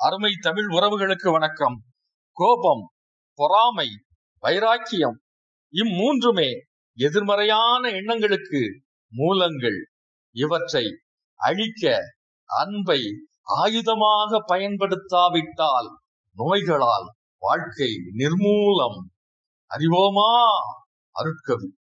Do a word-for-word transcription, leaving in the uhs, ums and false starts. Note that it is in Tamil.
அருமை தமிழ் உறவுகளுக்கு வணக்கம். கோபம், பொறாமை, வைராக்கியம் இம்மூன்றுமே எதிர்மறையான எண்ணங்களுக்கு மூலங்கள். இவற்றை அழிக்க அன்பை ஆயுதமாக பயன்படுத்தாவிட்டால் நோய்களால் வாழ்க்கை நிர்மூலம். அறிவோமா அருட்கவி.